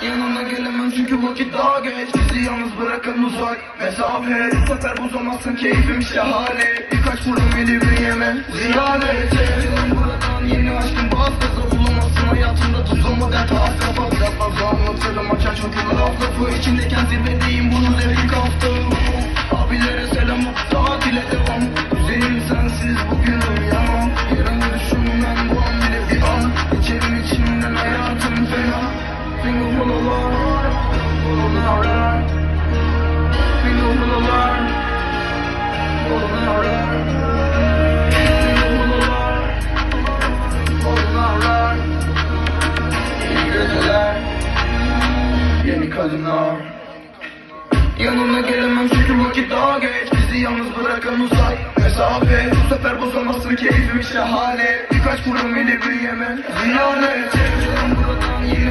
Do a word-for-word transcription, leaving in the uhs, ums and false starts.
Yanına gelemem çünkü vakit daha geç. Bizi yalnız bırakın uzak mesafe. Bu sefer bozamazsın keyfim şahane. Birkaç vurum elimi yeme ziyaret. Yılın buradan yeni aşkın baz gaza. Bulamazsın hayatımda tuzlama dert az kafa. Biraz fazla anlatırım açar çok yıllar af lafı. İçindeyken zirvedeyim bunun ilk hafta. Abilere selam tatile devam. Üzerim sensiz bugünüm yaman. Yarın düşünmem bu an bile bir an. İçerim içimden hayatım fena. Single hulalar, hulalar, single hulalar, hulalar, single hulalar, hulalar. İyi geceler, yeni kadınlar. Yanına gelemem çünkü vakit daha geç. Bizi yalnız bırakan uzak mesafe. Bu sefer bozamazsın keyfim şahane. Birkaç kurum eli büyüyeme ziyaret. Buradan yeni